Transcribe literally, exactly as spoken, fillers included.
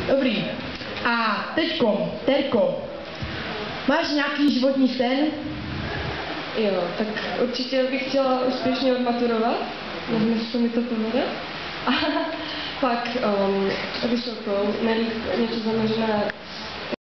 Dobrý. A teďko, Terko, máš nějaký životní sen? Jo, tak určitě bych chtěla úspěšně odmaturovat, nevím, jestli mi to povede. A pak um, vysokou, nejlíp něco zaměřené